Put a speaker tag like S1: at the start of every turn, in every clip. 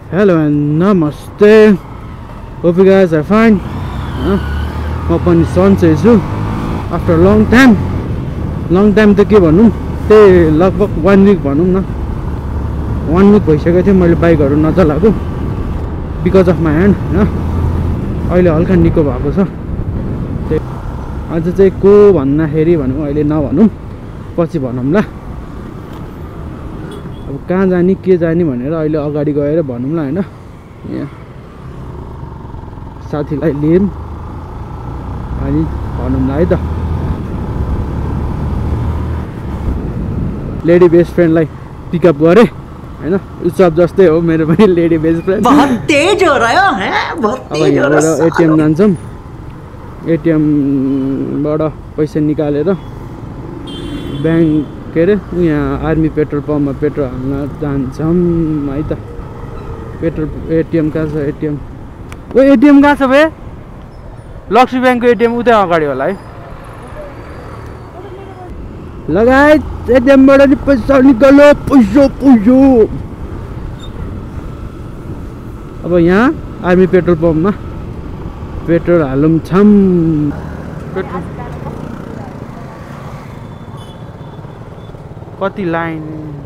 S1: Hello and namaste. Hope you guys are fine. म पनि सन्चै छु आफ्टर लङ टाइम त के भनौँ त्यही लगभग 1 week भनौँ न 1 week भइसकेको थियो मैले बाइकहरू नचलाएको बिकज अफ माई ह्यान्ड होइन अहिले हल्का निको भएको छ त्यही आज चाहिँ को भन्दाखेरि भनौँ अहिले नभनौँ पछि भनौँला अब कहाँ जाने के जाने भनेर अहिले अगाडि गएर भनौँला होइन यहाँ साथीलाई लिएँ अनि भनौँला है त लेडी बेस्ट फ्रेन्डलाई पिकअप गरेँ हैन सब जस्तै हो मेरो पनि लेडी बेस्ट फ्रेन्ड
S2: बहुत तेज हो रहा है बहुत तेज हो रहा है
S1: एटीएम जान्छौँ एटीएम बाट पैसा निकालेर बैंक के अरे यहाँ आर्मी पेट्रोल पम्पमा पेट्रोल हाल्न जान्छौँ है त पेट्रोल एटीएम कहाँ छ एटीएम ओ एटीएम कहाँ छ बे लक्ष्मी ब्याङ्कको एटीएम उतै अगाडि होला है लगायत एटीएमबाट नि पैसा निकाल्यो पैसा अब यहाँ आर्मी पेट्रोल पम्पमा पेट्रोल हालौँ छम पेट्रोल कति लाइन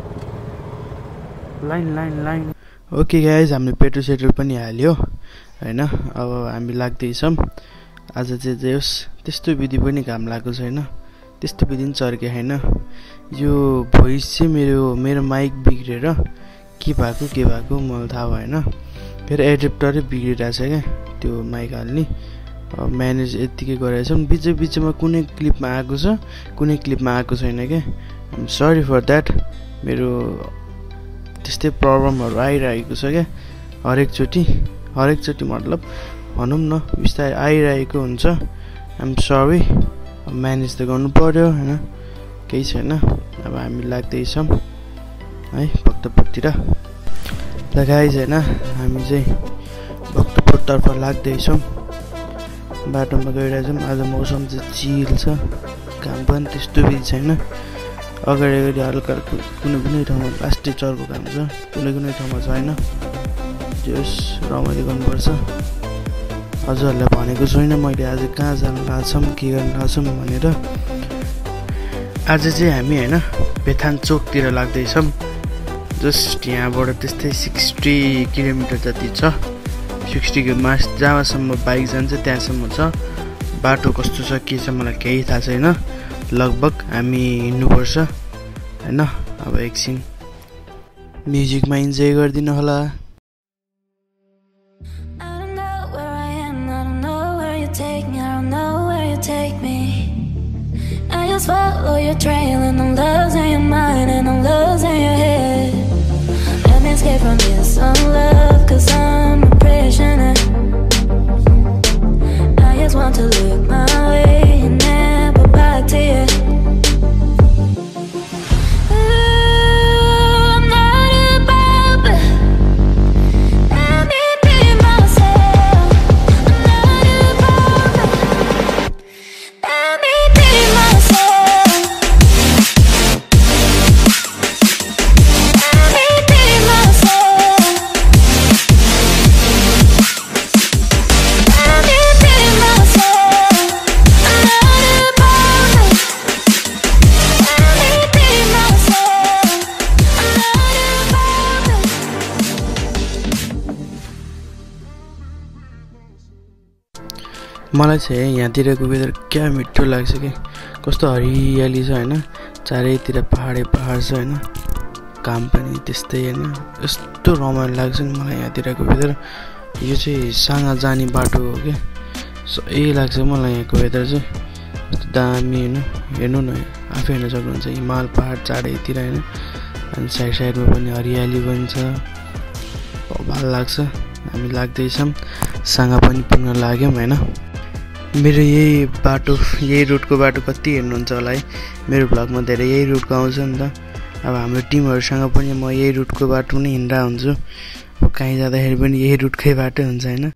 S1: ओके गाइज हामीले पेट्रोल सेट्रोल पनि हाल्यो हैन अब हामी लाग्दैछौँ आज चाहिँ त्यस्तो विधि पनि काम लागेको छैन त्यस्तो विधि पनि चर्के हैन यो भोइस चाहिँ मेरो माइक बिग्रेर के भएको मलाई थाहा भएन फेरि एडेप्टरै बिग्रिरहेछ क्या त्यो माइक हाल्ने म्यानेज यत्तिकै गरेछौँ बिचमा कुनै क्लिपमा आएको छ कुनै क्लिपमा आएको छैन क्या आइम सरी फर द्याट मेरो त्यस्तै प्रब्लमहरू आइरहेको छ क्या हरेकचोटि मतलब भनौँ न बिस्तारै आइरहेको हुन्छ आइम सरी म्यानेज त गर्नु पर्यो होइन केही छैन अब हामी लाग्दैछौँ है भक्तपुरतिर लगाइज होइन हामी चाहिँ भक्तपुरतर्फ लाग्दैछौँ बाटोमा गइरहेछौँ आज मौसम चाहिँ चिल छ काम पनि त्यस्तो बिजी छैन अगाडि हल्का कुनै ठाउँमा प्लास्टिक चर्को काम छ कुनै ठाउँमा छैन जस रमाइलो गर्नुपर्छ हजुरहरूलाई भनेको छैन मैले आज कहाँ जानु लाग्छौँ के गर्नु लाग्छौँ भनेर आज चाहिँ हामी होइन बेथान चोकतिर लाग्दैछौँ जस्ट यहाँबाट त्यस्तै 60 किलोमिटर जति छ 60 मास जहाँसम्म बाइक जान्छ त्यहाँसम्म छ बाटो कस्तो छ के छ मलाई केही थाहा छैन लगभग हामी हिँड्नुपर्छ हैन अब एकछिन म्युजिकमा इन्जोय गरिदिनु होला
S3: Follow your trail and I'm losing your mind and I'm losing your head. Let me escape from this love, cause I'm a prisoner. I just want to look my way and never back to you.
S1: मलाई चाहिँ यहाँतिरको weather क्या मिठो लाग्छ कि कस्तो हरियाली छ हैन चारैतिर पहाड छ हैन काम पनि त्यस्तै हैन यस्तो रमाइलो लाग्छ नि मलाई यहाँतिरको वेदर यो चाहिँ साङा जाने बाटो हो के सही लाग्छ मलाई यहाँको वेदर चाहिँ कस्तो दामी हैन हेर्नु न आफै हेर्न सक्नुहुन्छ हिमाल पहाड चारैतिर हैन अनि साइडमा पनि हरियाली पनि छ भल लाग्छ हामी लाग्दैछौँ साङा पनि पुग्न लाग्यौँ हैन मेरो यही रुटको बाटो कति हेर्नुहुन्छ होला है मेरो भ्लगमा धेरै यही रुटको आउँछ नि त अब हाम्रो टिमहरुसँग पनि म यही रुटको बाटो नै हिँड्दा हुन्छु अब कहीँ जाँदाखेरि पनि यही रुटकै बाटो हुन्छ हैन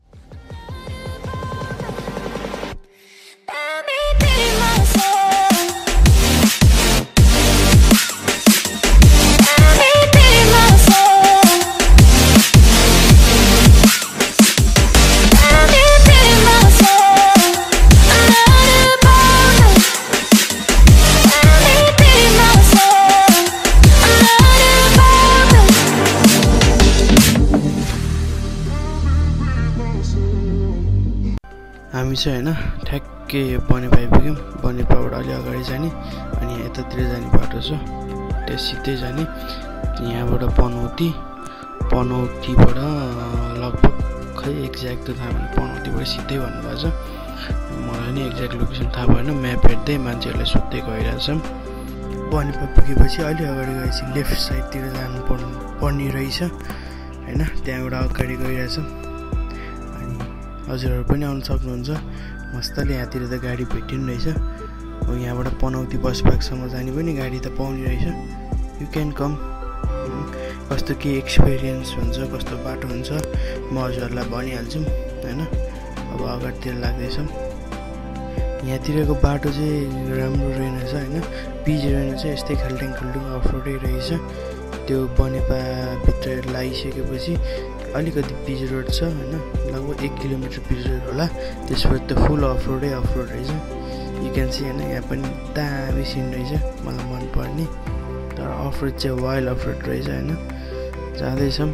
S1: हामी चाहिँ हैन ठ्याक्कै बनेपा आइपुग्यौँ। बनेपाबाट अलि अगाडि जाने अनि यतातिर जाने बाटो छ, त्यस सिधै जाने। यहाँबाट पनौतीबाट लगभग खै एक्ज्याक्ट त थाहा भएन, पनौतीबाट सिधै भन्नुभएको छ। मलाई नि एक्ज्याक्ट लोकेसन थाहा भएन, म्याप हेर्दै मान्छेहरूलाई सोध्दै गइरहेछौँ। बनेपा पुगेपछि अलि अगाडि गएपछि लेफ्ट साइडतिर जानु पर्ने रहेछ हैन, त्यहाँबाट अगाडि गइरहेछौँ। अनि हजुरहरू पनि आउनु सक्नुहुन्छ, मस्तले यहाँतिर त गाडी भेटिनु रहेछ। हो यहाँबाट पनौती बस पार्कसम्म जाने पनि गाडी त पाउने रहेछ। You can come. कस्तो के एक्सपिरियन्स हुन्छ, कस्तो बाटो हुन्छ म हजुरहरूलाई भनिहाल्छु हैन। अब अगाडितिर लाग्दैछौँ। यहाँतिरको बाटो चाहिँ राम्रो रहेनछ हैन, पिच रहेनछ, यस्तै खाल्टिङ अफ रोडै रहेछ। त्यो बनेपाभित्र लागिसकेपछि अलिकति पिच रोड छ हैन, लगभग 1 किलोमिटर पिच रोड होला। त्यसपछि त फुल अफ रोड रहेछ। यु क्यान सी हैन, यहाँ पनि दामी सिन रहेछ, मलाई मनपर्ने। तर अफ रोड चाहिँ वाइल्ड अफ रोड रहेछ हैन। जाँदैछौँ।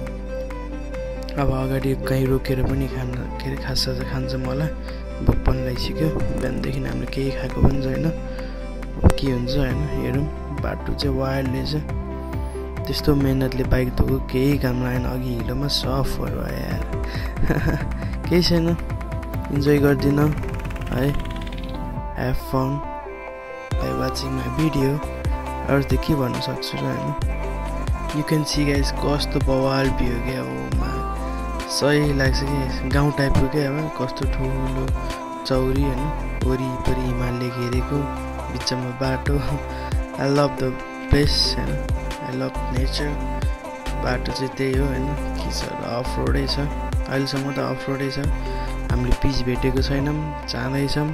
S1: अब अगाडि कहीँ रोकेर पनि खाजा खान्छौँ होला, भोक पनि लागिसक्यो। बिहानदेखि हामीले केही खाएको पनि छैन, के हुन्छ हैन हेरौँ। बाटो चाहिँ वाइल्ड रहेछ, त्यस्तो मेहनतले बाइक धोएको केही काम लागेन। अघि हिलोमा सफहरू भयो यार। केही छैन, इन्जोय गरिदिनु है। Have fun by watching my video. अरू त के भन्न सक्छु र हैन। यु क्यान सी गाइस कस्तो बवाल भ्यू क्या हो, सही लाग्छ कि गाउँ टाइपको क्या अब। कस्तो ठुलो चौरी हैन, वरिपरि हिमालले घेरेको, बिचमा बाटो। आई लभ द प्लेस हैन, आई लभ नेचर। बाटो चाहिँ त्यही हो हैन, के छ अफ रोडै छ, अहिलेसम्म त अफ रोडै छ। हामीले पिच भेटेको छैनौँ, जाँदैछौँ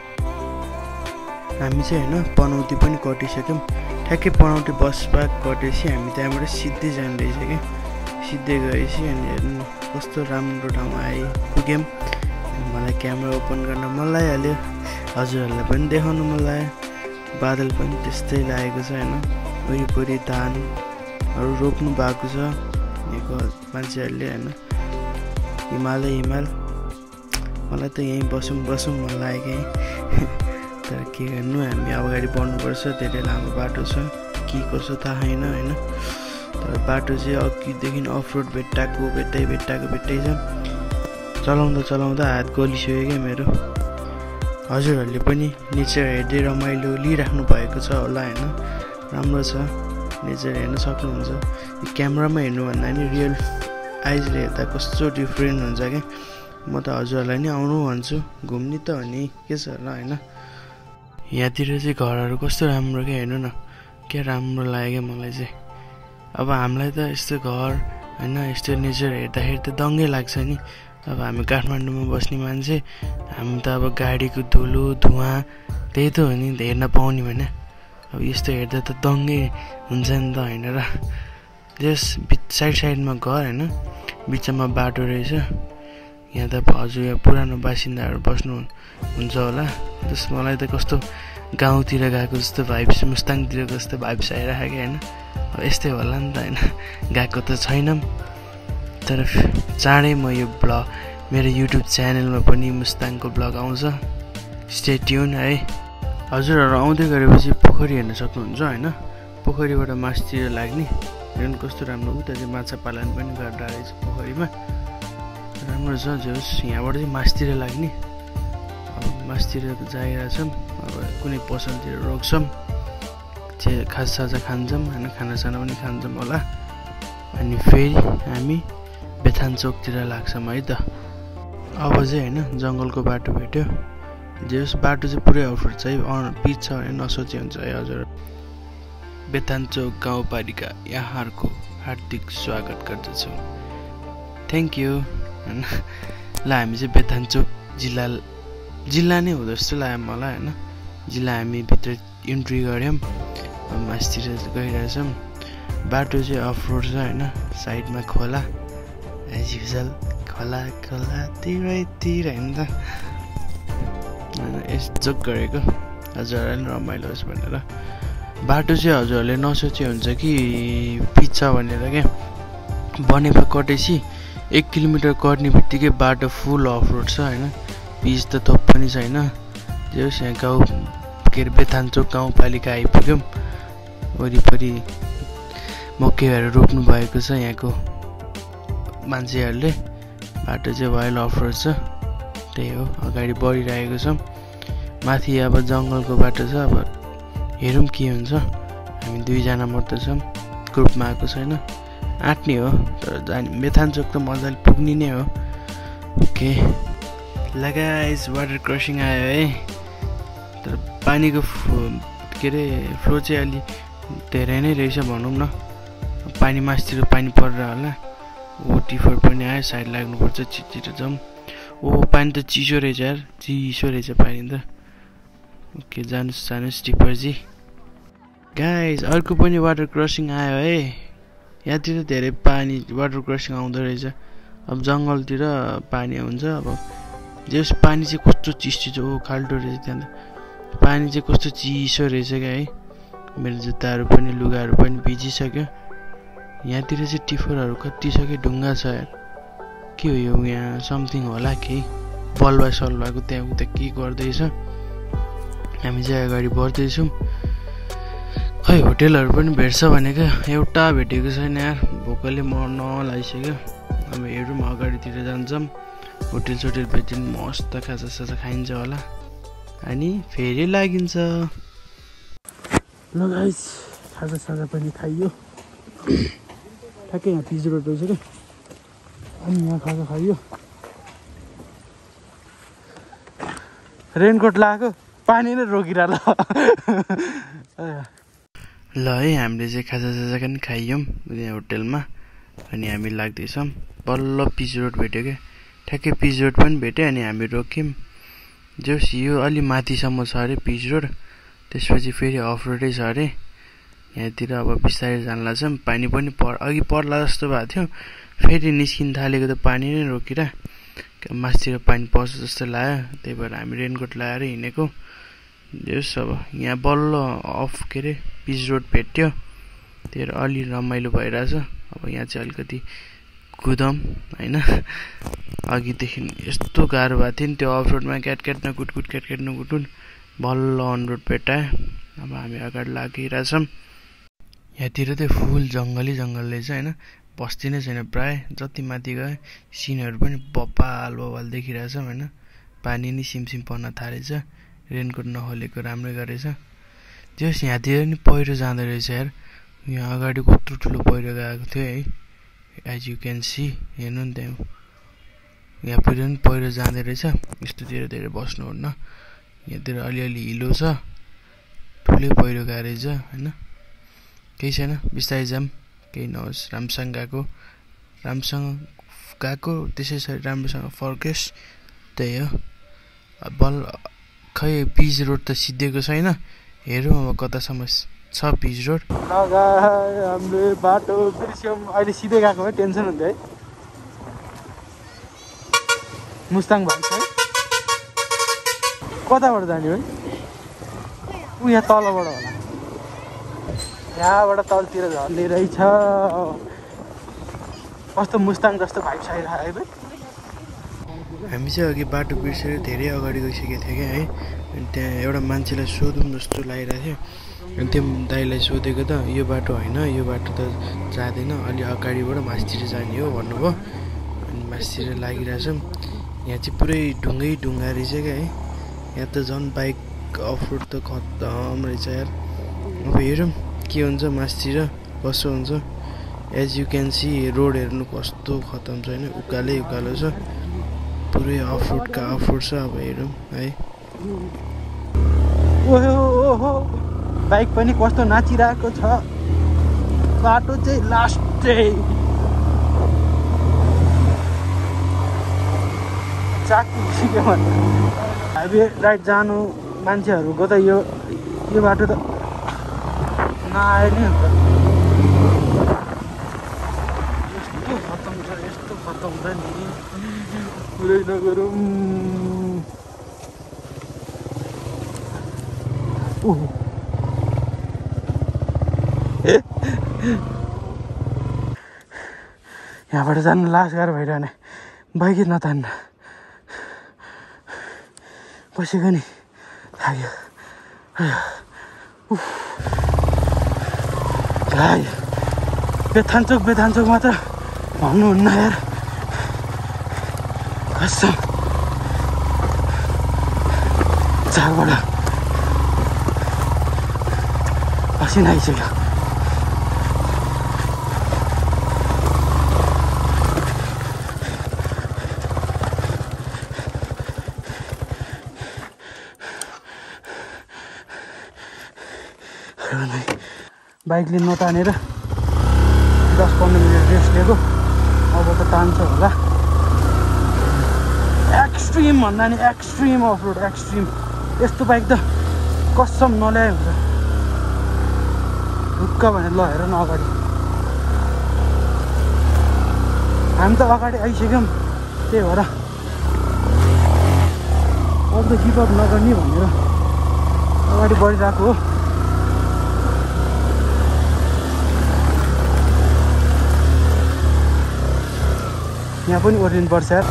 S1: हामी चाहिँ हैन। पनौती पनि कटिसक्यौँ, ठ्याक्कै पनौती बस पार्क कटेपछि हामी त्यहाँबाट सिधै जानु रहेछ क्या। सिधै गएपछि अनि हेर्नु कस्तो राम्रो ठाउँमा आइपुग्यौँ। मलाई क्यामेरा ओपन गर्न मन लागिहाल्यो, हजुरहरूलाई पनि देखाउनु मन लाग्यो। बादल पनि त्यस्तै लागेको छ हैन, वरिपरि धानहरू रोप्नु भएको छ यहाँको मान्छेहरूले हैन। हिमाल। मलाई त यहीँ बसौँ मन लाग्यो कि। तर के गर्नु, हामी अगाडि बढ्नुपर्छ, धेरै लामो बाटो छ, के कसो थाहा छैन हैन। तर बाटो चाहिँ अघिदेखि अफ रोड भेट्टै छ। चलाउँदा हात गलिसक्यो क्या मेरो। हजुरहरूले पनि नेचर हेर्दै रमाइलो लिइराख्नु भएको छ होला हैन। राम्रो छ, नेचर हेर्न सक्नुहुन्छ। यो क्यामेरामा हेर्नु भन्दा नि रियल आइजले हेर्दा कस्तो डिफ्रेन्ट हुन्छ क्या। म त हजुरहरूलाई नि आउनु भन्छु, घुम्ने त हो नि, के छ होला हैन। यहाँतिर चाहिँ घरहरू कस्तो राम्रो क्या, हेर्नु न क्या राम्रो लाग्यो क्या मलाई चाहिँ। अब हामीलाई त यस्तो घर हैन, यस्तो नेचर हेर्दाखेरि त दङ्गै लाग्छ नि। अब हामी काठमाडौँमा बस्ने मान्छे, हामी त अब गाडीको धुलो धुवाँ त्यही त हो नि हेर्न पाउने भने। अब यस्तो हेर्दा त दङ्गै हुन्छ नि त हैन र। जस साइडमा घर हैन, बिचमा बाटो रहेछ। यहाँ त हजुर यहाँ पुरानो बासिन्दाहरू बस्नु हुन्छ होला। जस मलाई त कस्तो गाउँतिर गएको जस्तो भाइब्स, मुस्ताङतिर जस्तो भाइब्स आइरहेको क्या हैन। अब यस्तै होला नि त हैन, गएको त छैनौँ। तर चाँडै म यो ब्लग मेरो युट्युब च्यानलमा पनि मुस्ताङको ब्लग आउँछ, स्टे ट्युन है। हजुरहरू आउँदै गरेपछि पोखरी हेर्न सक्नुहुन्छ हैन। पोखरीबाट मासतिर लाग्ने, हेर्नु कस्तो राम्रो। उता चाहिँ माछा पालन पनि गरेर रहेछ पोखरीमा, राम्रो छ। जोस् यहाँबाट चाहिँ मासतिर लाग्ने। अब मासतिर जाइरहेछौँ, अब कुनै पसलतिर रोक्छौँ, खाजा खान्छौँ हैन, खानासाना पनि खान्छौँ होला। अनि फेरि हामी बेथान चोकतिर लाग्छौँ है त। अब चाहिँ हैन जङ्गलको बाटो भेट्यो। जस बाटो चाहिँ पुरै अफरोड छ है, पिच छ भने नसोचे हुन्छ है हजुर। बेथान चोक गाउँपालिका यहाँहरूको हार्दिक स्वागत गर्दछु, थ्याङ्क यू हैन। ल हामी चाहिँ बेथान चोक जिल्ला नै हो जस्तो लाग्यो मलाई हैन। जिल्ला हामी भित्र इन्ट्री गऱ्यौँ, मासतिर गइरहेछौँ। बाटो चाहिँ अफ रोड छ हैन, साइडमा खोला एज युजल, खोला तिर हैन त जोक गरेको हजुरहरूले रमाइलो होस् भनेर। बाटो चाहिँ हजुरहरूले नसोचे हुन्छ कि पिच छ भनेर क्या। बनेपा कटेपछि 1 किलोमिटर कट्ने बित्तिकै बाटो फुल अफ रोड छ हैन। पिच त थोप पनि छैन। जे होस् यहाँ गाउँ के अरे बेथानचोक गाउँपालिका आइपुग्यौँ। वरिपरि मकैहरू रोप्नु भएको छ यहाँको मान्छेहरूले। बाटो चाहिँ वाइल्ड अफ रोड छ, त्यही हो। अगाडि बढिरहेको छौँ। माथि अब जङ्गलको बाटो छ, अब हेरौँ के हुन्छ। हामी 2 जना मात्र छौँ, ग्रुपमा आएको छैन। आँट्ने हो तर बेथानचोक त मजाले पुग्ने नै हो। ओके ल गाइस, वाटर क्रसिङ आयो है। तर पानीको के अरे फ्लो चाहिँ अलि धेरै नै रहेछ भनौँ न। पानी मासतिर पानी परेर होला। ओ टिफर पनि आयो, साइड लाग्नुपर्छ, छिटो जाउँ। ओ पानी त चिसो रहेछ यार, चिसो रहेछ पानी त। ओके जानुहोस् टिफरजी। गाइस अर्को पनि वाटर क्रसिङ आयो है। यहाँतिर धेरै पानी वाटर क्रसिङ आउँदो रहेछ। अब जङ्गलतिर पानी हुन्छ। अब जस पानी चाहिँ कस्तो चिसो, ओ खाल्टो रहेछ त्यहाँ त। पानी चाहिँ कस्तो चिसो रहेछ क्या है। मेरो जुत्ताहरू पनि लुगाहरू पनि भिजिसक्यो। यहाँतिर चाहिँ टिफरहरू कति छ कि ढुङ्गा छ यार। के हो यो, यहाँ समथिङ होला केही बलुवा सलुवाको त्यहाँ उता के गर्दैछ। हामी चाहिँ अगाडि बढ्दैछौँ। खै होटेलहरू पनि भेट्छ भनेको एउटा भेटेको छैन यार। भोकले मर्न लागिसक्यो। अब हेरौँ अगाडितिर जान्छौँ, होटेल सोटेल भेटिन मस्त खाजासाजा खाइन्छ होला अनि फेरि लागिन्छ। ल गाइस खाजासाजा पनि खाइयो। ठ्याक्कै यहाँ पिच रोड रहेछ क्या, अनि यहाँ खाजा खाइयो। रेनकोट लगाएको पानी नै रोकिरह ल है। हामीले चाहिँ खाजासाजा पनि खाइयौँ यहाँ होटेलमा। अनि हामी लाग्दैछौँ। बल्ल पिच रोड भेट्यो क्या, ठ्याक्कै पिच रोड पनि भेट्यो। अनि हामी रोक्यौँ। जोस् यो अलि माथिसम्म छ अरे पिच रोड, त्यसपछि फेरि अफ रोडै छ अरे। यहाँतिर अब बिस्तारै जान लाग्छौँ। पानी पनि अघि पर्ला जस्तो भएको थियो, फेरि निस्किन थालेको त पानी नै रोकिएर मासतिर पानी पर्छ जस्तो लाग्यो। त्यही भएर हामी रेनकोट लगाएर हिँडेको। जोस् अब यहाँ बल्ल अफ के अरे पिच रोड भेट्यो, त्यही भएर अलि रमाइलो भइरहेछ। अब यहाँ चाहिँ अलिकति कुदौँ होइन। अघिदेखि यस्तो गाह्रो भएको थियो नि त्यो अफ रोडमा, क्याटक्याट नकुटकुट बल्ल अन रोड भेटायो। अब हामी अगाडि लागिरहेछौँ। यहाँतिर चाहिँ फुल जङ्गलै जङ्गल रहेछ होइन, बस्ती नै छैन प्राय। जति माथि गए सिनहरू पनि बबाल देखिरहेछौँ होइन। पानी नै सिमसिम पर्न थालेछ। रेनकोट नखोलेको राम्रै गरेछ। त्यस यहाँतिर नि पहिरो जाँदो रहेछ यार। यहाँ अगाडि कत्रो ठुलो पहिरो गएको थियो है। एज यु क्यान सी, हेर्नु नि त्यहाँ यहाँतिर पनि पहिरो जाँदो रहेछ। यस्तोतिर धेरै बस्नुहुन्न। यहाँतिर अलिअलि हिलो छ, ठुलै पहिरो गएको रहेछ होइन। केही छैन, बिस्तारै जाऊँ, केही नहोस्। राम्रोसँग गएको त्यसै राम्रोसँग फर्केस्, त्यही हो। बल खै पिच रोड त सिद्धेको छैन, हेरौँ अब कतासम्म छ पिच रोड। हाम्रो बाटो बिर्स्यौँ। अहिले सिधै गएको है, टेन्सन हुन्थ्यो है। मुस्ताङ भाइ है, कताबाट जाने है? ऊ यहाँ तलबाट होला, यहाँबाट तलतिर झर्ने रहेछ। कस्तो मुस्ताङ जस्तो भाइब आइरहेको है। हामी चाहिँ अघि बाटो बिर्सेर धेरै अगाडि गइसकेको थियो क्या है। अनि त्यहाँ एउटा मान्छेलाई सोधौँ जस्तो लागिरहेको थियो। अनि त्यो दाइलाई सोधेको त यो बाटो होइन, यो बाटो त जाँदैन, अलि अगाडिबाट मासतिर जाने हो भन्नुभयो। अनि मासतिर लागिरहेछौँ। यहाँ चाहिँ पुरै ढुङ्गा रहेछ क्या है। यहाँ त झन् बाइक अफ रोड त खत्तम रहेछ यार। अब हेरौँ के हुन्छ मासतिर, कसो हुन्छ। As you can see road हेर्नु कस्तो खत्तम छ होइन, उकालो छ, पुरै अफ रोड छ। अब हेरौँ है। ओहो बाइक पनि कस्तो नाचिरहेको छ। बाटो चाहिँ लास्टै चाकु सिक्यो भने हामी राइट जानु मान्छेहरूको त यो बाटो त नआए नि हुन्छ। यस्तो खत्तम छ नि, पुरै नगरौँ। यहाँबाट जानु लास गाह्रो भइरहने, बाइकै नतान्न। पसेको नि थाक्यो बेथान्चोक मात्र भन्नुहुन्न यार कसम झारबाट पसिना आइसक्यो बाइकले नतानेर 10-15 मिनट रेस्ट लिएको अब त तान्छ होला एक्सट्रिम भन्दा नि एक्सट्रिम अफ रोड एक्सट्रिम यस्तो बाइक त कसम नल्याए हुन्छ ढुक्क भनेर ल हेर न अगाडि हामी त अगाडि आइसक्यौँ त्यही भएर अब त गिभ अप नगर्ने भनेर अगाडि बढिरहेको हो यहाँ पनि ओर्लिनुपर्छ यार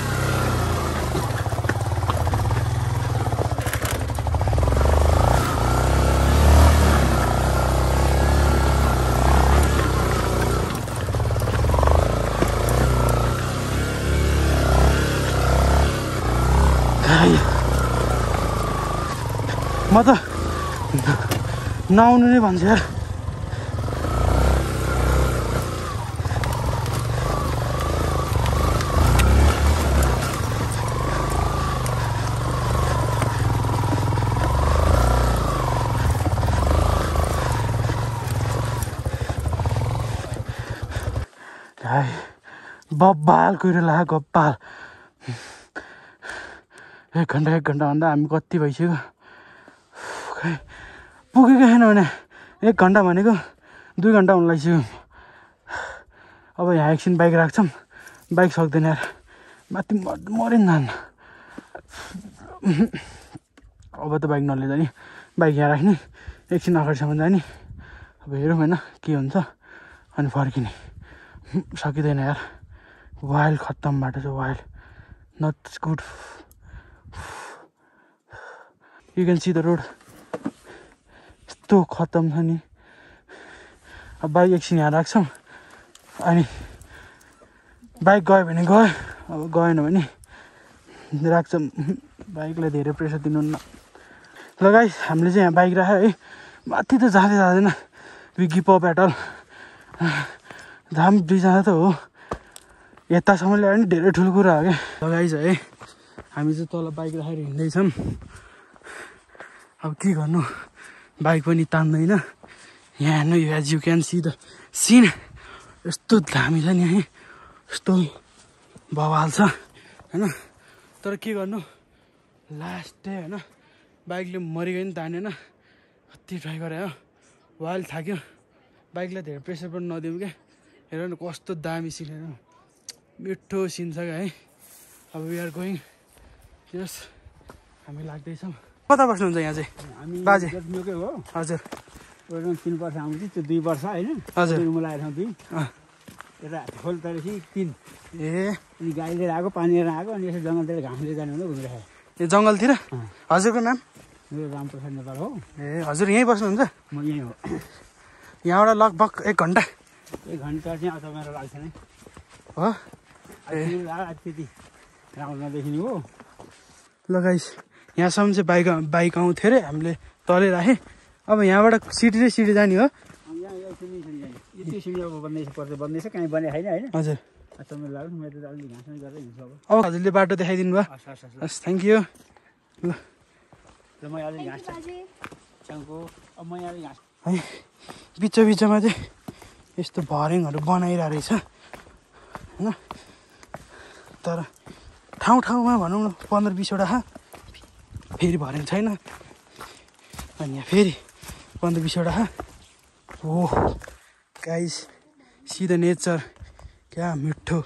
S1: म त नआउनु नै भन्छु यार बब्बाल कुहिरो लाग्यो गब्बाल 1 घन्टा भन्दा हामी कति भइसक्यो खै पुगेको छैन भने 1 घन्टा भनेको 2 घन्टा हुन लागिसक्यो अब यहाँ एकछिन बाइक राख्छौँ बाइक सक्दैन यार माथि मरेन जान्न अब त बाइक नलिँदा नि बाइक यहाँ राख्ने एकछिन अगाडिसम्म जाने अब हेरौँ होइन के हुन्छ अनि फर्किने सकिँदैन यार वाइल्ड खत्तम बाटो छ wild not good you can see the road यस्तो खत्तम छ नि अब बाइक एकछिन यहाँ राख्छौँ अनि बाइक गयो भने गयो अब गएन भने राख्छौँ बाइकलाई धेरै प्रेसर दिनुहुन्न ल गाइस हामीले चाहिँ यहाँ बाइक राख्यो है माथि त जाँदैन we give up at all धाम 2 जना त हो यतासम्म ल्यायो भने धेरै ठुलो कुरा हो क्या लगाइज है हामी चाहिँ तल बाइक राखेर हिँड्दैछौँ अब के गर्नु बाइक पनि तान्दैन यहाँ हेर्नु you as you can see the scene यस्तो दामी छ नि है यस्तो बवाल छ होइन तर के गर्नु लास्ट डे होइन बाइकले मरिगयो नि तानेन कति ट्राई गरे हो वाइल्ड थाक्यो बाइकलाई धेरै प्रेसर पनि नदिउँ क्या हेर न कस्तो दामी सिन हेर मिठो सिन छ क्या है अब वी आर गोइङ यस हामी लाग्दैछौँ कता बस्नुहुन्छ यहाँ चाहिँ
S2: हामी
S1: बाजे
S2: जतिकै हो
S1: हजुर
S2: 3 वर्ष आउँछ त्यो 2 वर्ष होइन
S1: हजुर
S2: रुम लगाएर 2 यता खोल तरेपछि 3
S1: ए
S2: अनि गाईले आएको पानी लिएर आएको अनि यसो जङ्गलतिर घामले जाने भने घुमिरहेको
S1: ए जङ्गलतिर हजुरको नाम
S2: मेरो रामप्रसाद नेपाल हो
S1: ए हजुर यहीँ बस्नुहुन्छ
S2: म यहीँ हो
S1: यहाँबाट लगभग 1 घन्टा
S2: 1 घन्टा चाहिँ अझ मेरो लाग्छ नि
S1: हो
S2: त्यति राम्रो नदेखिने हो
S1: ल गाइस यहाँसम्म चाहिँ बाइक आउँथ्यो अरे हामीले तलै राखेँ अब यहाँबाट सिडी जाने हो
S2: यति सिडी अब बन्दैछ कहीँ बने छैन होइन
S1: हजुर
S2: तपाईँ लाग्नु मेरो त अलिक घाँस गरेर हिँड्छु
S1: अब हजुरले बाटो देखाइदिनु भयो हस् थ्याङ्क यू ल
S2: म अलिक घाँस च्याउको अब म अलिक घाँस
S1: है बिचमा चाहिँ यस्तो भर्याङहरू बनाइरहेको रहेछ होइन तर ठाउँमा भनौँ न 15-20वटा फेरि भर्याङ छैन अनि यहाँ फेरि 15-20वटा हो गाइस सी द नेचर क्या मिठो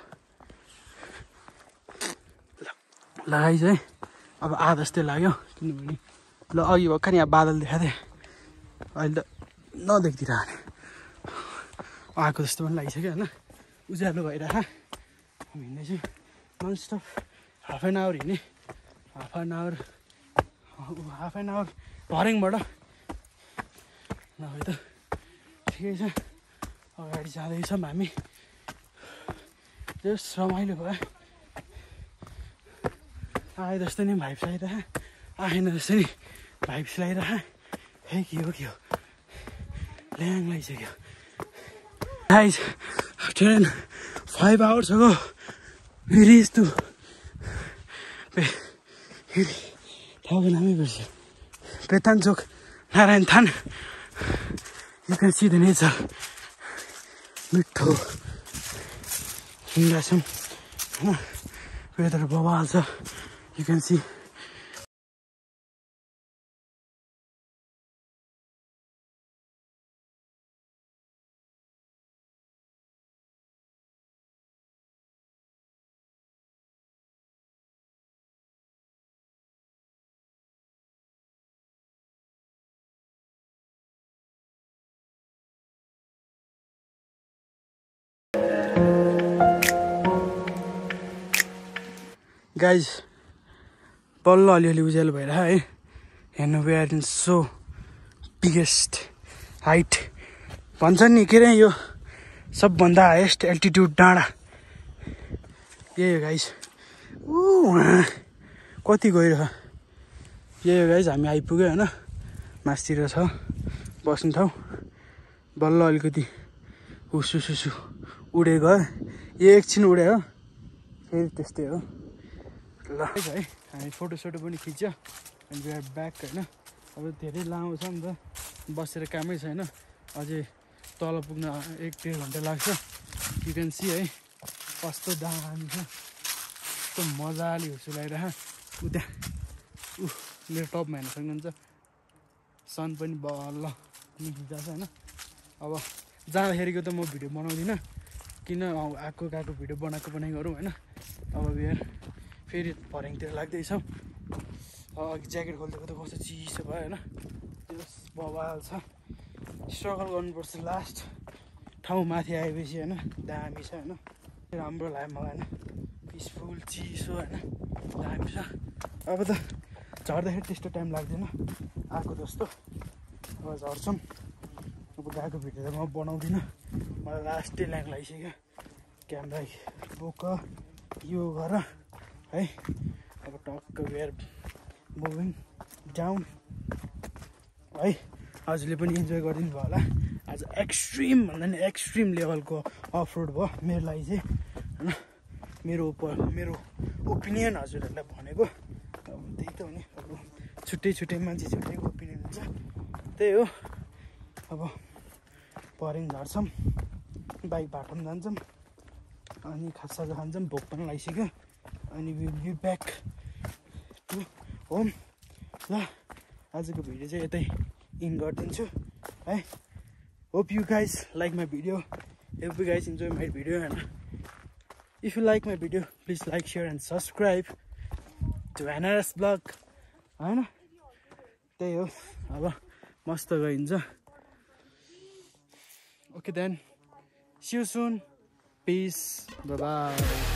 S1: ल गाइस है अब आधा जस्तै लाग्यो किनभने ल अघि भर्खर यहाँ बादल देखाएको थिएँ अहिले त नदेख्दिरहने आएको जस्तो पनि लागिसक्यो होइन उज्यालो भइरह हामी हिँड्दैछु non stop half an hour हिँडेँ half an hour
S2: half an hour भर्याङबाट नभए त ठिकै छ अगाडि जाँदैछौँ हामी जस रमाइलो भयो आए जस्तो नि भाइब्स आइरह आएन जस्तो नि भाइब्स लगाइरह है के हो ल्याङ लगाइसक्यो guys train 5 hours ago we reached to ठाउँको नामै बिर्स्यो पेताञ्चोक नारायण थान you can see the nature मिठो हिँड्दा छौँ होइन वेदर बवाल छ you can see गाइज बल्ल अलिअलि उज्यालो भएर है हेर्नु we are in so biggest height भन्छन् नि के अरे यो सबभन्दा हाइएस्ट एल्टिट्युड डाँडा यही हो गाइज कति गइरह यही हो गाइज हामी आइपुग्यो होइन मासतिर छ बस्ने ठाउँ बल्ल अलिकति हुसुसुसु उडे गयो यो एकछिन उडे हो फेरि त्यस्तै हो ल है हामी फोटोसोटो पनि खिच्यो अनि वी आर ब्याक होइन अब धेरै लामो छ नि त बसेर कामै छैन अझै तल पुग्न 1-1.5 घन्टा लाग्छ यु क्यान सी है कस्तो दामी छ कस्तो मजाले हुसुलाइरह उता मेरो टपमा हेर्न सक्नुहुन्छ सन पनि बल्ल निस्किन्छ होइन अब जाँदाखेरिको त म भिडियो बनाउँदिनँ किन आएको भिडियो बनाइ गरौँ होइन अब बिहार फेरि भर्याङतिर लाग्दैछौँ अघि ज्याकेट खोल्देको त कस्तो चिसो भयो होइन त्यो बवाल छ स्ट्रगल गर्नुपर्छ लास्ट ठाउँ माथि आएपछि होइन दामी छ होइन राम्रो लाग्यो मलाई होइन पिसफुल चिसो होइन दामी छ अब त झर्दाखेरि त्यस्तो टाइम लाग्दैन आएको जस्तो अब झर्छौँ अब गएको भिडियो त म बनाउँदिनँ मलाई लास्टै ल्याङ लगाइसक्यो क्यामेरा बोक यो गर है अब टक्क वेयर मुभिङ डाउन है हजुरले पनि इन्जोय गरिदिनु भयो होला आज एक्सट्रिम भन्दा नि एक्सट्रिम लेभलको अफ रोड भयो मेरो लागि चाहिँ होइन मेरो ओपिनियन हजुरहरूलाई भनेको अब त्यही त हो नि अब छुट्टै मान्छे छुट्टैको ओपिनियन हुन्छ त्यही हो अब भर्याङ झर्छौँ बाइक बाटो पनि जान्छौँ अनि खाजा खान्छौँ भोक पनि लागिसक्यो अनि will be back to home ल आजको भिडियो चाहिँ यतै इन गरिदिन्छु है hope you guys like my video hope you guys enjoy my video होइन if you like my video please like share and subscribe to NRS blog होइन त्यही हो अब मस्त गइन्छ okay then see you soon Peace. Bye-bye.